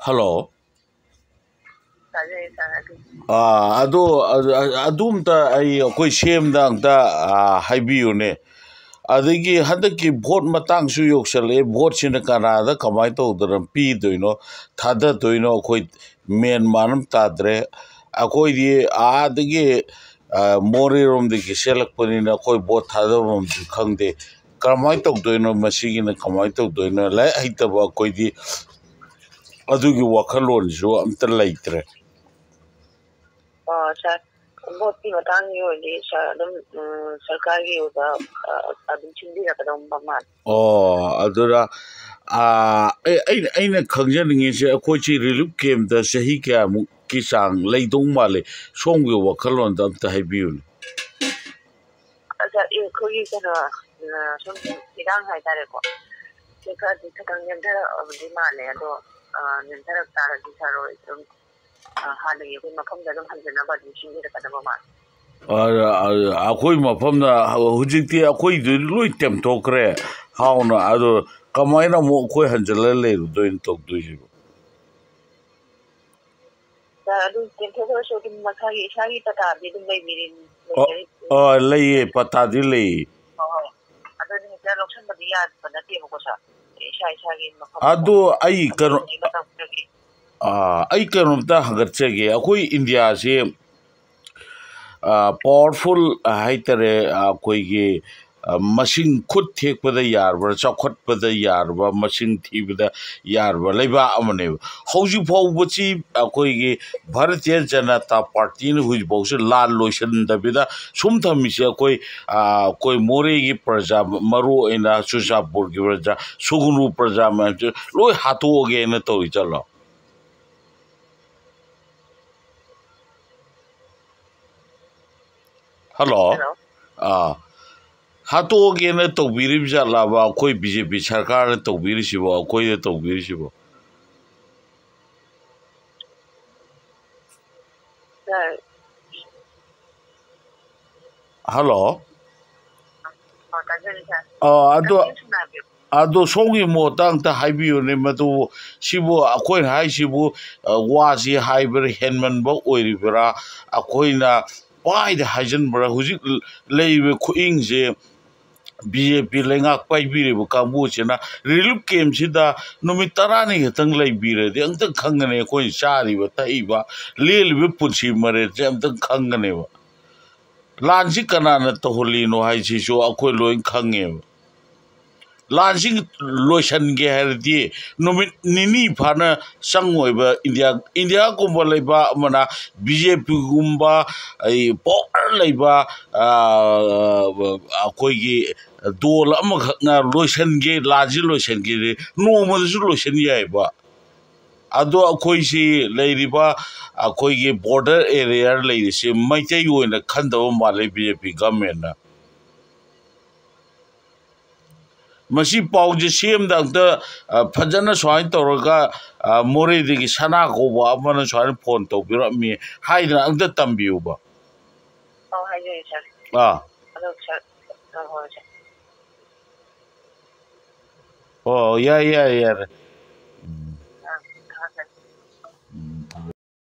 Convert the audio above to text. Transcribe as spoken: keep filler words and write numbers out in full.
Hello. Tazay sana Ah, ado adum ta ai koi shem dang ta haibiu ne. Adagi hadaki vote matang su yoksale vote sina Canada kamai to daram pi doino thada doino koi men manam tadre akoi di adagi mori rom de selak panina koi vote thada rom khangde kamai to doino masigi na kamai to doino lai haita ba koi di adugi wakhalon su amta laitre. oh sa vote ki matang yo di sa dum sarkari yo da adum chindi ra kadam baman Oh, adura ah ai ai na khangjaningi se akoi chi relief camp da sahi kya mu ki sang leidong male songwe wakhalon da amta haibiu. asa e khogi kana sum idang hai tare ko se ka di thakang nyam thara di male ado nyam thara tara di saro dum hana ye ko mafam da dum hanjana ba di chindi ra kadam baman Akoi mafamna hujikti akoi loi tem tokre hauna ado kamaina mo koi hanjala le doin tok duji. sa adu tem thara so dum masagi sagi pata di dum mai mirin Oh, lei pata di lei. Ado ni kaya loksan ba diya pa na tiyo ko sa isa isa gi mafam Ado ai kano ah ai kano ta hagatse akoi India se powerful haitare koi ge machine khut thek pada yarba chakhot pada yarba machine thibada yarba leiba amane hauji phau buchi koi ge Bharatiya Janata Party ne huj bose lal loisan da bida sum thami se koi koi more gi praja maru ina Shujapur gi praja sugunu praja ma loi hatu ge na to chalo. Hello. Ah. Hato again to Biribja Lava, Koi B J P Sarkar to Birishibo, Koi to Birishibo. Hello? Oh, Ado Ado Songi Motang to Haibu Nematu Shibu, a coin high Shibu, Wazi Hyber Henman Bo Rivera, a coina by the Hajenbra, who's lay with Queens. B J P lengak pai biri bu kamu cina relief camp sida nomi tarani hetang lay biri de ang tang khangane ko sari ba tai ba lel bi punsi mare jam tang khangane ba lansi kanana to holi no hai si so akoi loin khange Lansing lotion ge herdi nomi nini phana sangoi ba India India ko ba mana B J P gumba ai power laiba akoi ge dol na lotion ge laji lotion ge no mo su lotion yai ba ado akoi si leiriba akoi ge border area leiri se maitai yoina khandaba male B J P government na Masi pauji same dang the Pajana swine toroga more the Sana go amana swine pon to be me hide ang the tambiuba. Oh, hi, sir. Ah, oh, yeah, yeah, yeah.